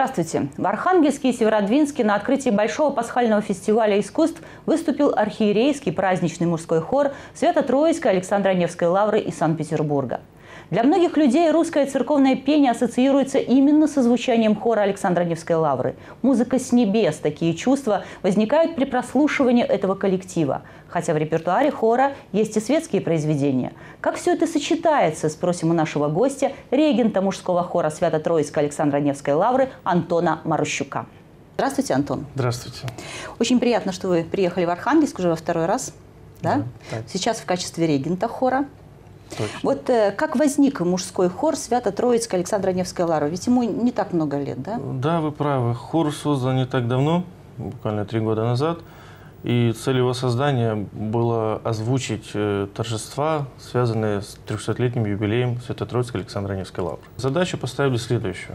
Здравствуйте! В Архангельске и Северодвинске на открытии Большого пасхального фестиваля искусств выступил архиерейский праздничный мужской хор Свято-Троицкой Александро-Невской лавры из Санкт-Петербурга. Для многих людей русское церковное пение ассоциируется именно со звучанием хора Александро-Невской лавры. Музыка с небес. Такие чувства возникают при прослушивании этого коллектива. Хотя в репертуаре хора есть и светские произведения. Как все это сочетается, спросим у нашего гостя, регента мужского хора Свято-Троицкой Александро-Невской лавры Антона Марущука. Здравствуйте, Антон. Здравствуйте. Очень приятно, что вы приехали в Архангельск уже во второй раз. Да? Да. Сейчас в качестве регента хора. Точно. Вот как возник мужской хор Свято-Троицкой Александро-Невской лавры? Ведь ему не так много лет, да? Да, вы правы. Хор создан не так давно, буквально 3 года назад. И цель его создания было озвучить торжества, связанные с 300-летним юбилеем Свято-Троицкой Александро-Невской лавры. Задачу поставили следующую.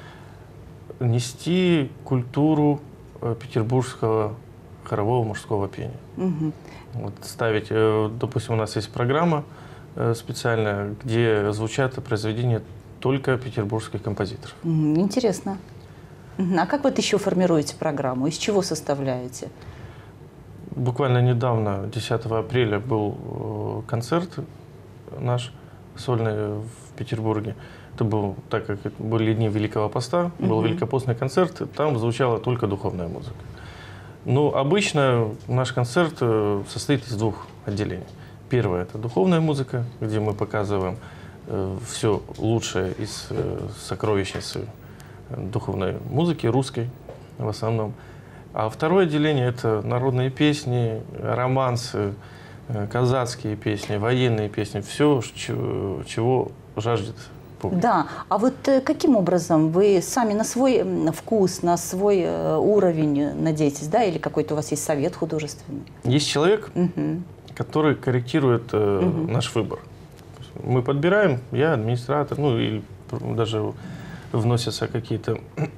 Нести культуру петербургского хорового мужского пения. Угу. Вот, ставить, допустим, у нас есть программа специальная, где звучат произведения только петербургских композиторов. Интересно. А как вот еще формируете программу? Из чего составляете? Буквально недавно, 10 апреля, был концерт наш сольный в Петербурге. Это был, так как это были дни Великого Поста, был великопостный концерт, там звучала только духовная музыка. Но обычно наш концерт состоит из 2 отделений. Первое – это духовная музыка, где мы показываем все лучшее из сокровищницы духовной музыки, русской в основном. А второе отделение – это народные песни, романсы, казацкие песни, военные песни, все, чего жаждет публика. Да, а вот каким образом вы сами на свой вкус, на свой уровень надеетесь, да, или какой-то у вас есть совет художественный? Есть человек, который корректирует наш выбор. Мы подбираем, я администратор, ну или даже вносятся какие-то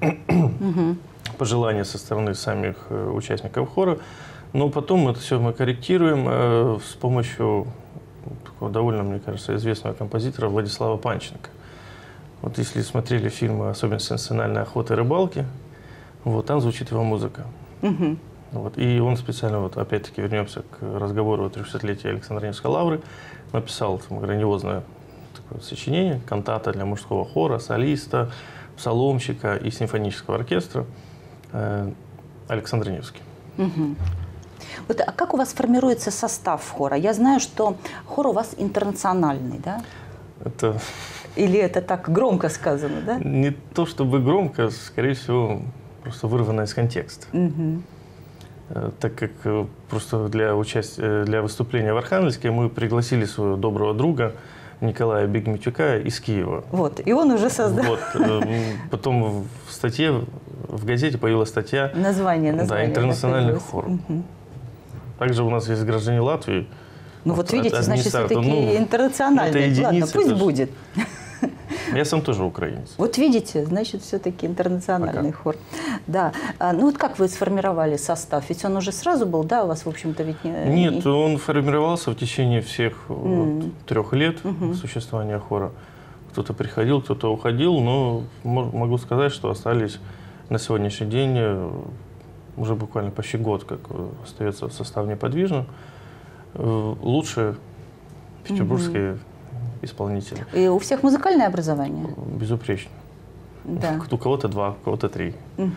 пожелания со стороны самих участников хора, но потом это все мы корректируем с помощью такого довольно, мне кажется, известного композитора Владислава Панченко. Вот если смотрели фильмы «Особенности национальной охоты и рыбалки», вот там звучит его музыка. Вот. И он специально, вот, опять-таки, вернемся к разговору о 300-летии Александро-Невской лавры, написал там грандиозное такое сочинение, кантата для мужского хора, солиста, псаломщика и симфонического оркестра Александро-Невский. Вот, а как у вас формируется состав хора? Я знаю, что хор у вас интернациональный, да? Это... Или это так громко сказано, да? Не то чтобы громко, скорее всего, просто вырвано из контекста. Так как просто для выступления в Архангельске мы пригласили своего доброго друга Николая Бегметюка из Киева. Вот, и он уже создал. Вот, потом в статье, в газете появилась статья название да, «Интернациональный хор». Также у нас есть граждане Латвии. Ну вот видите, значит, все-таки интернациональный. Ладно, пусть будет. Я сам тоже украинец. Вот видите, значит, все-таки интернациональный хор. Да. Ну вот как вы сформировали состав? Ведь он уже сразу был, да, у вас, в общем-то, ведь не... Нет, он формировался в течение всех 3 лет существования хора. Кто-то приходил, кто-то уходил, но могу сказать, что остались на сегодняшний день уже буквально почти год, как остается состав неподвижным. Лучшие петербургские исполнители. И у всех музыкальное образование? Безупречно. Да. У кого-то 2, у кого-то 3.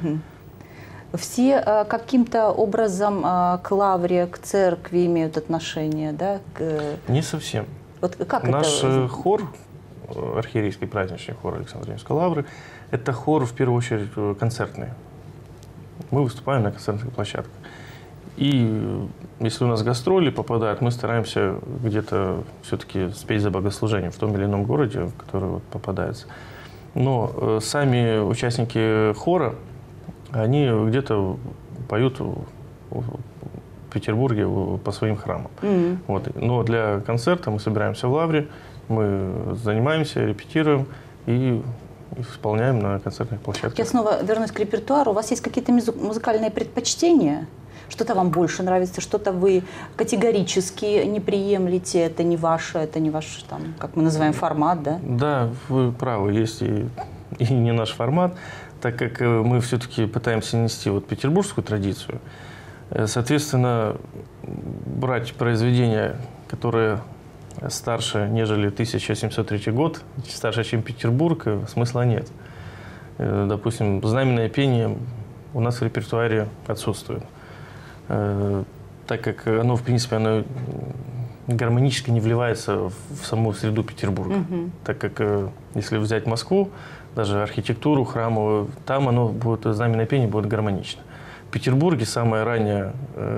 Все каким-то образом к лавре, к церкви имеют отношение, да? Не совсем. Вот как Наш это? хор, архиерейский праздничный хор Александро-Невской лавры, это хор, в первую очередь, концертный. Мы выступаем на концертных площадках. И если у нас гастроли попадают, мы стараемся где-то все-таки спеть за богослужением в том или ином городе, который вот попадается. Но сами участники хора, они где-то поют в Петербурге по своим храмам. Вот. Но для концерта мы собираемся в лавре, мы занимаемся, репетируем и исполняем на концертных площадках. Я снова вернусь к репертуару. У вас есть какие-то музыкальные предпочтения? Что-то вам больше нравится, что-то вы категорически не приемлете, это не ваш, там, как мы называем, формат, да? Да, вы правы, есть и не наш формат. так как мы все-таки пытаемся нести вот петербургскую традицию, соответственно, брать произведения, которые старше, нежели 1703 год, старше, чем Петербург, смысла нет. Допустим, знаменное пение у нас в репертуаре отсутствует, так как оно, в принципе, оно гармонически не вливается в саму среду Петербурга. Так как, если взять Москву, даже архитектуру храмовую, там оно будет, знаменное пение будет гармонично. В Петербурге самая ранняя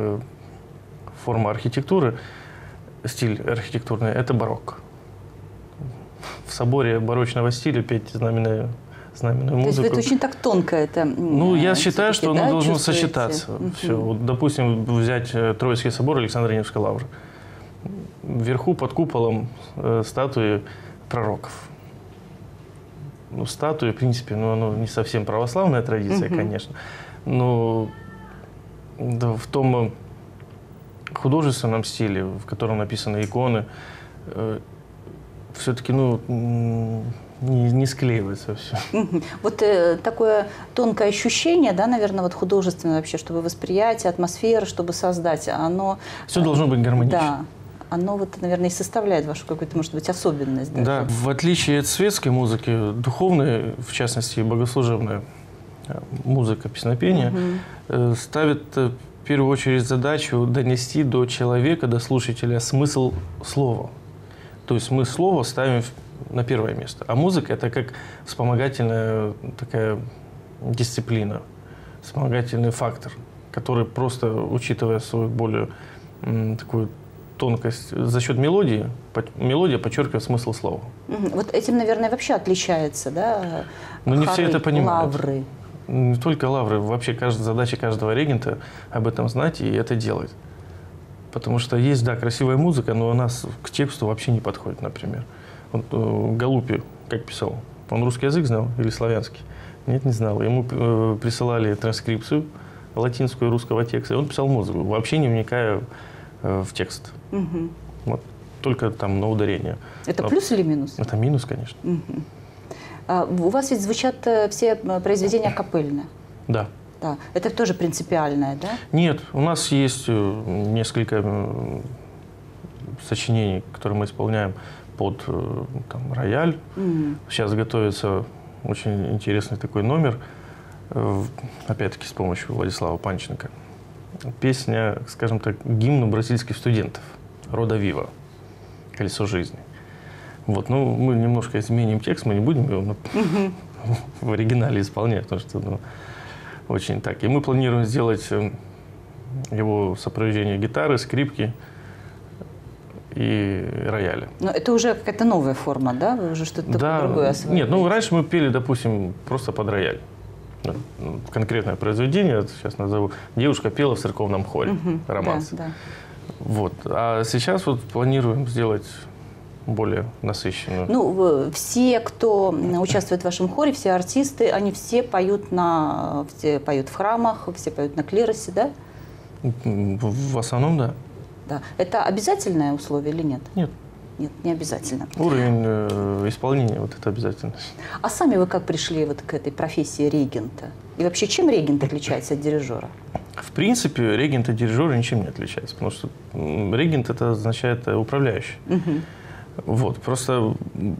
форма архитектуры, стиль архитектурный – это барокко. В соборе барочного стиля петь знаменную музыку. То есть это очень так тонко это. Ну, я считаю, что оно должно чувствуете? сочетаться. Все. Вот, допустим, взять Троицкий собор Александра Невской лавры. Вверху под куполом статуи пророков. Ну, статуи, в принципе, ну, оно не совсем православная традиция, конечно. Но да, в том художественном стиле, в котором написаны иконы, все-таки не склеивается все. Вот такое тонкое ощущение, да, наверное, вот художественное вообще, чтобы восприятие, атмосфера, чтобы создать, оно… Все должно быть гармонично. Да. Оно, вот, наверное, и составляет вашу какую-то, может быть, особенность. Да, в отличие от светской музыки, духовная, в частности, богослужебная музыка, песнопение, ставит в первую очередь задачу донести до человека, до слушателя смысл слова. То есть мы слово ставим на первое место. А музыка – это как вспомогательная такая дисциплина, вспомогательный фактор, который просто, учитывая свою более такую тонкость, за счет мелодии, мелодия подчеркивает смысл слова. Вот этим, наверное, вообще отличается, да? Но не все это понимают. Лавры. Не только лавры, вообще задача каждого регента об этом знать и это делать. Потому что есть, да, красивая музыка, но она к тексту вообще не подходит, например. Вот Голупи, как писал, он русский язык знал или славянский? Нет, не знал. Ему присылали транскрипцию латинскую русского текста, и он писал музыку, вообще не вникая в текст. Вот, только там на ударение. Это плюс или минус? Это минус, конечно. У вас ведь звучат все произведения капельные. Да. Да. Это тоже принципиальное, да? Нет, у нас есть несколько сочинений, которые мы исполняем под там, рояль. Сейчас готовится очень интересный такой номер, опять-таки с помощью Владислава Панченко. Песня, скажем так, гимн бразильских студентов «Рода Вива», «Колесо жизни». Вот, ну, мы немножко изменим текст, мы не будем его в оригинале исполнять, потому что очень так. И мы планируем сделать его сопровождение гитары, скрипки и рояля. Но это уже какая-то новая форма, да? Вы уже что-то такое другое освоили? Нет, ну, раньше мы пели, допустим, просто под рояль. Конкретное произведение, сейчас назову, девушка пела в церковном хоре, романс. Да, да. Вот. А сейчас вот планируем сделать более насыщенную. Ну, все, кто участвует в вашем хоре, все артисты, они все поют в храмах, все поют на клиросе, да? В основном, да. Да. Это обязательное условие или нет? Нет. Нет, не обязательно. Уровень исполнения, вот это обязательно. А сами вы как пришли вот к этой профессии регента? И вообще, чем регент отличается от дирижера? В принципе, регент и дирижер ничем не отличаются, потому что регент – это означает управляющий. Вот, просто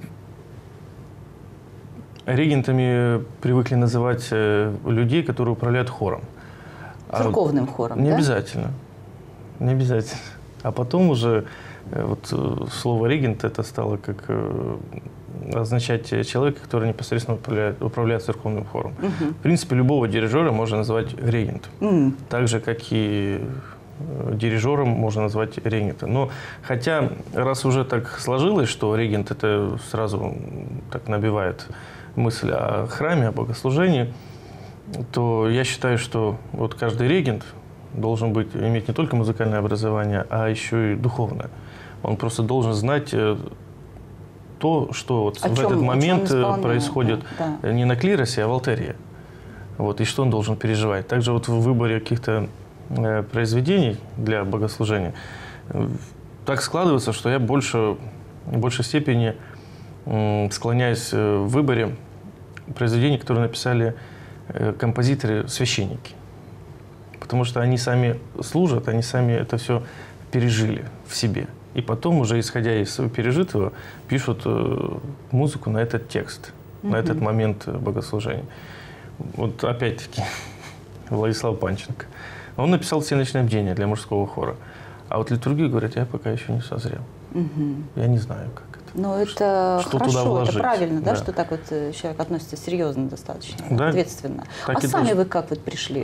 регентами привыкли называть людей, которые управляют хором. Церковным хором, Не да? обязательно. Не обязательно. А потом уже вот слово регент это стало как означать человека, который непосредственно управляет церковным хором. В принципе, любого дирижера можно назвать регентом. Так же, как и дирижером можно назвать регента. Но хотя, раз уже так сложилось, что регент это сразу так набивает мысль о храме, о богослужении, то я считаю, что вот каждый регент должен иметь не только музыкальное образование, а еще и духовное. Он просто должен знать то, что вот в этот момент происходит не на клиросе, а в алтаре. Вот, и что он должен переживать. Также вот в выборе каких-то произведений для богослужения так складывается, что я в большей степени склоняюсь в выборе произведений, которые написали композиторы-священники. Потому что они сами служат, они сами это все пережили в себе. И потом, уже исходя из своего пережитого, пишут музыку на этот текст, на этот момент богослужения. Вот опять-таки Владислав Панченко. Он написал «Всеночное бдение» для мужского хора. А вот литургию, говорят, я пока еще не созрел. Я не знаю, как это. Но это что хорошо, туда вложить. Это правильно, да, Да. что так вот человек относится серьезно достаточно, Да, ответственно. так А и сами должен. вы как вот пришли?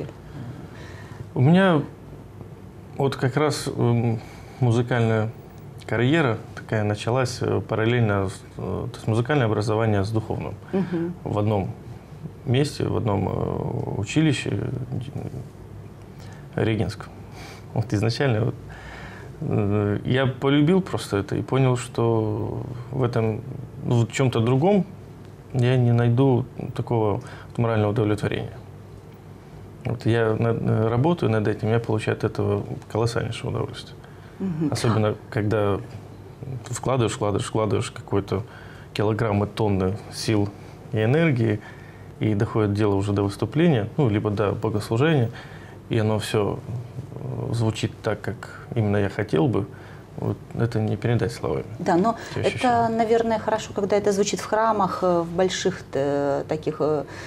У меня вот как раз музыкальная карьера такая началась параллельно, то есть музыкальное образование с духовным. В одном месте, в одном училище Регинском. Вот изначально вот, я полюбил просто это и понял, что в этом, ну, в чем-то другом я не найду такого морального удовлетворения. Вот я работаю над этим, я получаю от этого колоссальнейшее удовольствие. Особенно, когда вкладываешь какой-то килограммы, тонны сил и энергии, и доходит дело уже до выступления, ну, либо до богослужения, и оно все звучит так, как именно я хотел бы, вот это не передать словами. Да, но Эти это, ощущения. наверное, хорошо, когда это звучит в храмах, в больших таких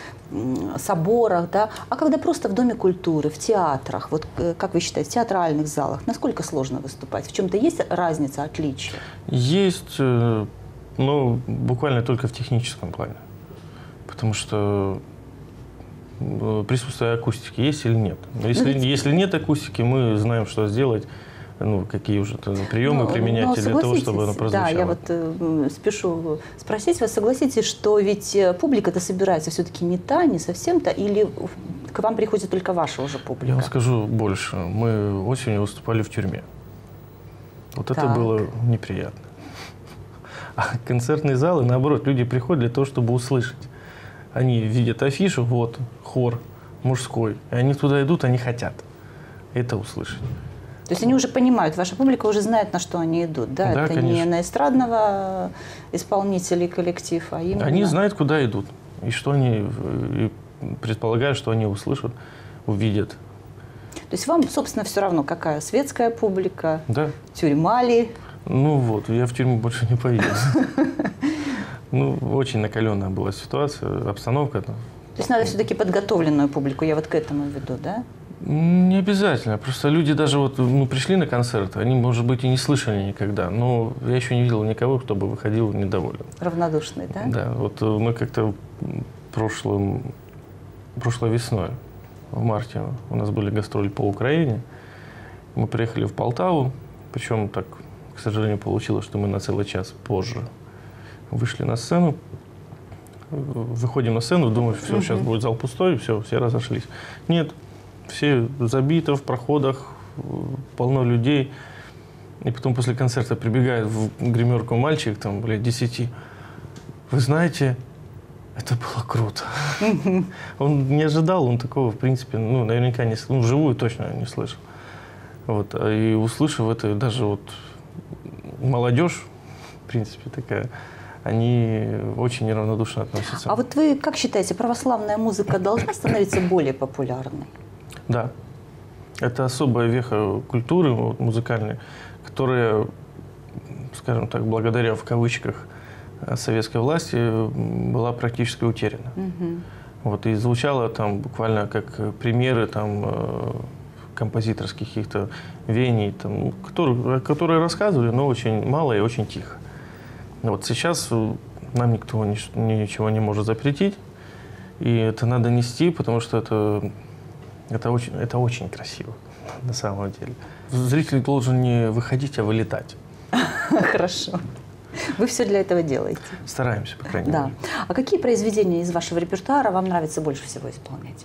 соборах, да, а когда просто в Доме культуры, в театрах, вот как вы считаете, в театральных залах, насколько сложно выступать? В чем-то есть разница, отличие? Есть, но буквально только в техническом плане. Потому что присутствие акустики есть или нет. Если нет акустики, мы знаем, что сделать, ну, какие уже приемы применять для того, чтобы оно прозвучало. Да, я вот спешу спросить вас, согласитесь, что ведь публика-то собирается все-таки не та, не совсем та, или к вам приходит только ваша уже публика? Я вам скажу больше. Мы осенью выступали в тюрьме. Вот это Так. было неприятно. А концертные залы, наоборот, люди приходят для того, чтобы услышать. Они видят афишу, вот, хор мужской, и они туда идут, они хотят это услышать. То есть они уже понимают, ваша публика уже знает, на что они идут, да? Да, это конечно. не на эстрадного исполнителя и коллектив, а именно... Они знают, куда идут, и что они, и предполагают, что они услышат, увидят. То есть вам, собственно, все равно, какая светская публика, Да. тюрьма ли? Ну вот, я в тюрьму больше не поеду. Ну, очень накаленная была ситуация, обстановка. То есть надо все-таки подготовленную публику, я вот к этому веду, да? Не обязательно. Просто люди даже вот, ну, пришли на концерт, они, может быть, и не слышали никогда. Но я еще не видел никого, кто бы выходил недоволен. Равнодушный, да? Да, вот мы как-то прошлой весной, в марте, у нас были гастроли по Украине. Мы приехали в Полтаву, причем так, к сожалению, получилось, что мы на целый час позже вышли на сцену. Выходим на сцену, думаю, все, сейчас будет зал пустой, все разошлись. Нет, все забито в проходах, полно людей. И потом после концерта прибегает в гримерку мальчик, там, 10. Вы знаете, это было круто. Он не ожидал, он такого, в принципе, ну, наверняка не слышал, ну, вживую точно не слышал. Вот. И услышав это, даже вот молодежь, в принципе, такая, они очень неравнодушно относятся. А вот вы как считаете, православная музыка должна становиться более популярной? Да. Это особая веха культуры вот, музыкальной, которая, скажем так, благодаря, в кавычках, советской власти была практически утеряна. Вот, и звучало там буквально как примеры там, композиторских каких-то веяний, там, которые рассказывали, но очень мало и очень тихо. Вот сейчас нам никто ничего не может запретить, и это надо нести, потому что это очень красиво на самом деле. Зритель должен не выходить, а вылетать. Хорошо. Вы все для этого делаете? Стараемся, по крайней Да. мере. А какие произведения из вашего репертуара вам нравится больше всего исполнять?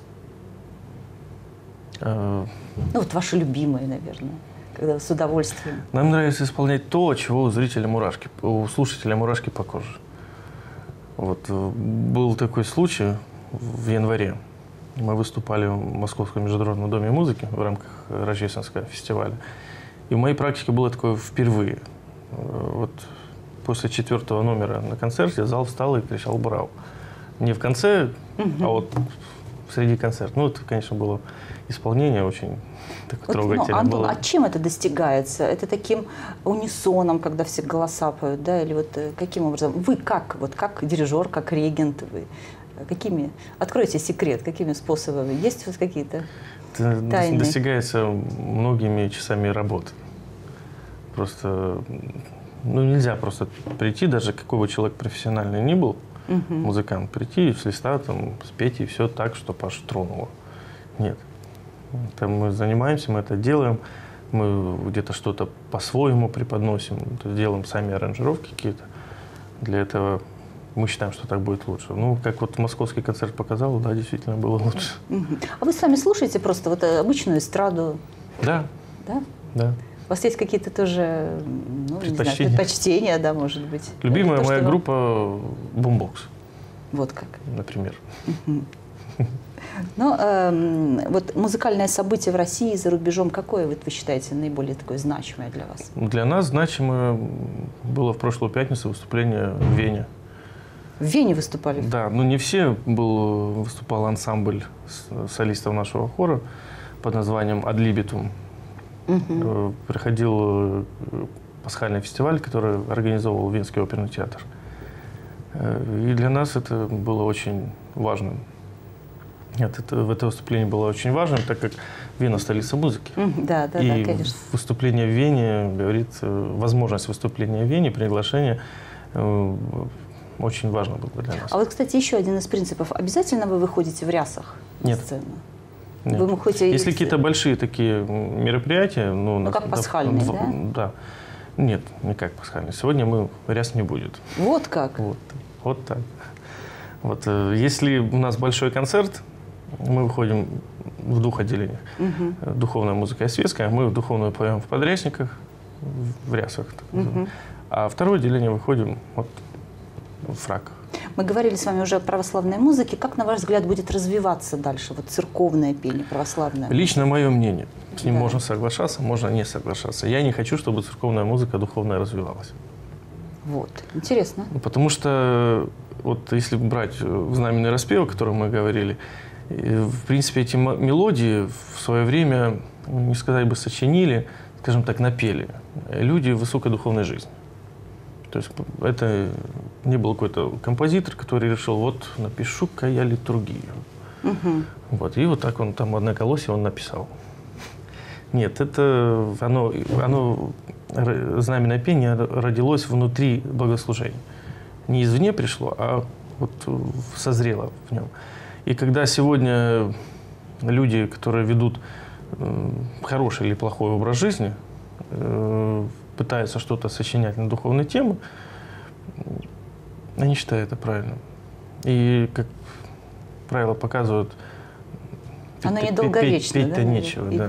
Ну, вот ваши любимые, наверное, когда вы с удовольствием. Нам нравится исполнять то, чего у зрителя мурашки, у слушателя мурашки по коже. Вот был такой случай в январе. Мы выступали в Московском международном доме музыки в рамках Рождественского фестиваля. И в моей практике было такое впервые. Вот после 4-го номера на концерте зал встал и кричал «Браво!». Не в конце, а вот в посреди концерта. Ну, это, конечно, было исполнение очень такое трогательное. Антон, было. а чем это достигается? Это таким унисоном, когда все голоса поют, да? Или вот каким образом? Вы как, вот как дирижер, как регент, вы какими? Откройте секрет, какими способами? Есть у вас какие-то тайны? Достигается многими часами работы. Просто, ну, нельзя просто прийти, даже какой бы человек профессиональный ни был, музыкант, прийти с листа, там, спеть и все так, чтобы аж тронуло. Нет. Там мы занимаемся, мы это делаем, мы где-то что-то по-своему преподносим, делаем сами аранжировки какие-то. Для этого мы считаем, что так будет лучше. Ну, как вот московский концерт показал, да, действительно было лучше. А вы сами слушаете просто вот обычную эстраду? Да. Да? Да. У вас есть какие-то тоже, ну, не знаю, предпочтения, да, может быть? Любимая то, моя вам... группа «Бумбокс». Вот как. Например. Ну, вот музыкальное событие в России и за рубежом, какое вы считаете наиболее такое значимое для вас? Для нас значимое было в прошлую пятницу выступление в Вене. В Вене выступали? Да, но не все. Выступал ансамбль солистов нашего хора под названием «Ad libitum». Приходил пасхальный фестиваль, который организовывал Венский оперный театр. И для нас это было очень важным. В это выступление было очень важным, так как Вена – столица музыки. Да, да, и да, конечно. Выступление в Вене, говорится, возможность выступления в Вене, приглашение очень важно было для нас. А вот, кстати, еще один из принципов. Обязательно вы выходите в рясах на сцену? Нет. Вы хоть Если какие-то большие такие мероприятия... Ну, как пасхальные, да? Да. Нет, не как пасхальные. Сегодня ряс не будет. Вот как? Вот так. Вот, если у нас большой концерт, мы выходим в двух отделениях. Духовная музыка и светская. Мы духовную поем в подрясниках, в рясах. А второе отделение выходим в фраках. Мы говорили с вами уже о православной музыке. Как, на ваш взгляд, будет развиваться дальше вот церковное пение, православное? Лично мое мнение. С ним можно соглашаться, можно не соглашаться. Я не хочу, чтобы церковная музыка духовная развивалась. Вот. Интересно. Потому что, вот если брать знаменный распев, о котором мы говорили, в принципе, эти мелодии в свое время, не сказать бы, сочинили, скажем так, напели люди высокой духовной жизни. То есть это не был какой-то композитор, который решил, вот напишу-ка я литургию. Вот, и вот так он там одноголосие он написал. Нет, это оно знаменное пение родилось внутри богослужения. Не извне пришло, а вот созрело в нем. И когда сегодня люди, которые ведут хороший или плохой образ жизни, пытаются что-то сочинять на духовные темы, я не считаю это правильным. И, как правило показывают, оно недолговечно, петь-то нечего. Да.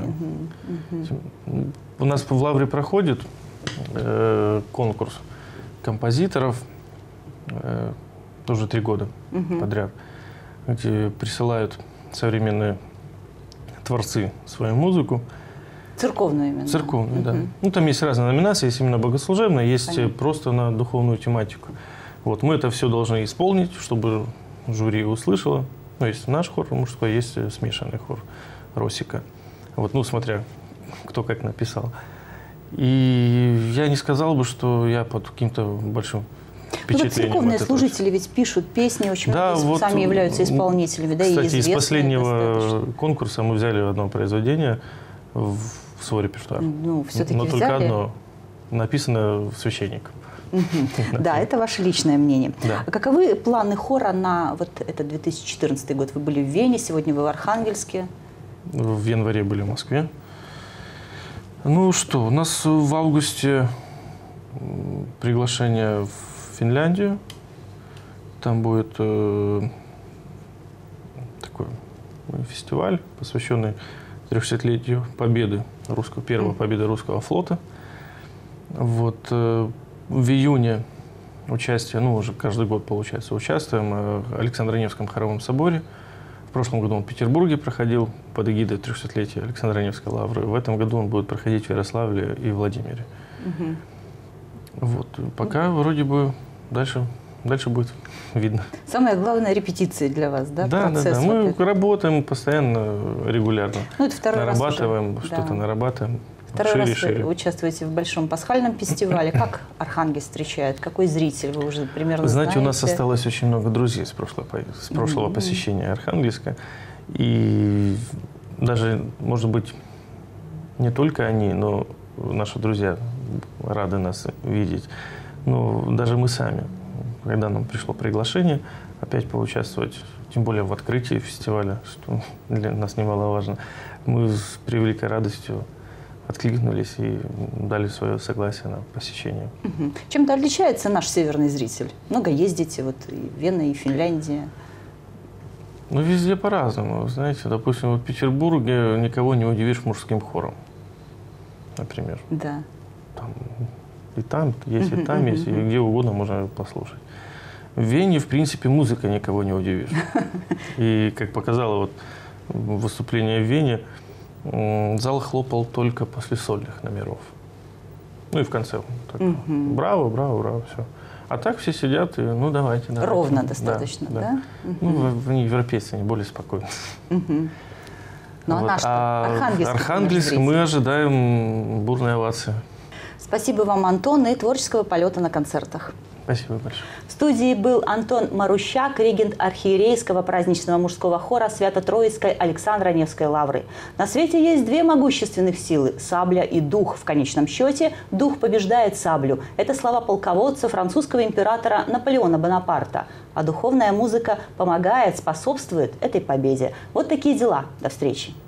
У нас в Лавре проходит конкурс композиторов уже 3 года подряд, где присылают современные творцы свою музыку. Церковную именно? Церковную, да. Ну, там есть разные номинации, есть именно богослужебная, есть просто на духовную тематику. Вот, мы это все должны исполнить, чтобы жюри услышало. Ну, есть наш хор мужской, есть смешанный хор Росика. Вот, ну, смотря кто как написал. И я не сказал бы, что я под каким-то большим впечатлением. Ну, вот церковные служители ведь пишут песни, очень да, многие вот, сами являются исполнителями, да, кстати, и известные. из последнего достаточно. конкурса мы взяли одно произведение в свой репертуар. Ну, все-таки но взяли. только одно, написано священником. Да, это ваше личное мнение. Да. А каковы планы хора на вот этот 2014 год? Вы были в Вене, сегодня вы в Архангельске. В январе были в Москве. Ну что, у нас в августе приглашение в Финляндию. Там будет такой фестиваль, посвященный 300-летию победы первой победы русского флота. Вот, в июне участие, ну уже каждый год, получается, участвуем в Александро-Невском хоровом соборе. В прошлом году он в Петербурге проходил под эгидой 300-летия Александро-Невской лавры. В этом году он будет проходить в Ярославле и Владимире. Вот, пока вроде бы дальше дальше будет видно. Самое главное — репетиции для вас, да? Да, Процесс да. Мы вот работаем постоянно, регулярно. Ну, это второй раз нарабатываем, уже. что-то Да. нарабатываем. Второй шире, раз шире. вы участвуете в Большом пасхальном фестивале. Как Архангельск встречает? Какой зритель? Вы уже примерно Знаете, у нас знаете? осталось очень много друзей с прошлого посещения Архангельска. И даже, может быть, не только они, но наши друзья рады нас видеть. Но даже мы сами, когда нам пришло приглашение опять поучаствовать, тем более в открытии фестиваля, что для нас немаловажно, мы с превеликой радостью откликнулись и дали свое согласие на посещение. Чем-то отличается наш северный зритель? Много ездите, вот и Вена, и Финляндия. Ну, везде по-разному. Знаете, допустим, в Петербурге никого не удивишь мужским хором, например. Да. Там есть, и там есть, и где угодно можно послушать. В Вене, в принципе, музыка никого не удивишь. И, как показало вот выступление в Вене, зал хлопал только после сольных номеров. Ну и в конце. Так, браво, браво, браво, все. А так все сидят и, ну, давайте. Ровно достаточно, да? Ну, они европейцы, они более спокойны. Ну, а Вот. наш Архангельск? Архангельск мы ожидаем бурной овации. Спасибо вам, Антон, и творческого полета на концертах. Спасибо большое. В студии был Антон Марущак, регент архиерейского праздничного мужского хора Свято-Троицкой Александро-Невской лавры. На свете есть две могущественных силы – сабля и дух. В конечном счете, дух побеждает саблю. Это слова полководца французского императора Наполеона Бонапарта. А духовная музыка помогает, способствует этой победе. Вот такие дела. До встречи.